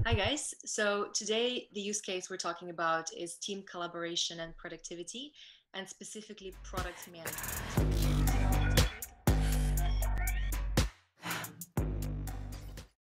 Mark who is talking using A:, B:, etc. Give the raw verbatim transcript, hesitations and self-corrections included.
A: Hi guys, so today the use case we're talking about is team collaboration and productivity, and specifically product management.